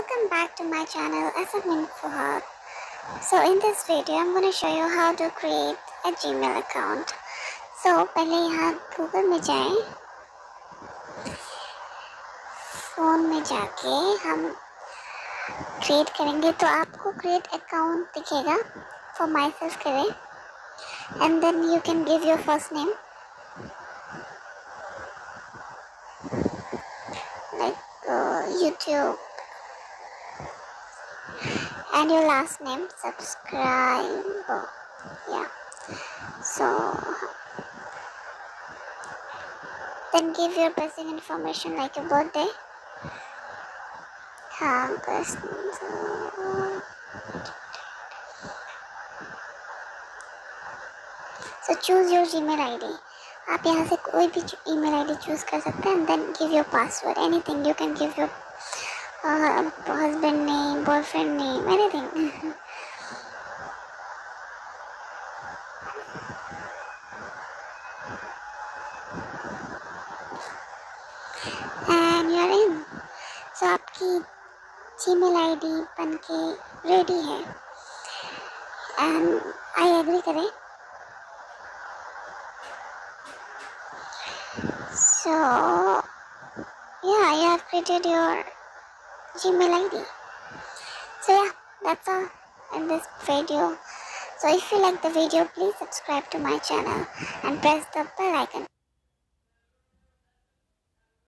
welcome back to my channel Asamin Fuhad. So in this video I'm going to show you how to create a Gmail account. So पहले यहाँ Google में जाएं, phone में जाके हम create करेंगे तो आपको create account दिखेगा. For myself करें and then you can give your first name like YouTube and your last name, subscribe, yeah. So then give your basic information like your birthday, so choose your Gmail ID. आप यहाँ से कोई भी email ID choose कर सकते हैं and then give your password, anything. You can give your husband name, boyfriend name, anything. And you are in. So आपकी Gmail ID बन के ready है and I agree करें. So yeah, you have created your Gmail ID. So yeah, that's all in this video. So if you like the video, please subscribe to my channel and press the bell icon.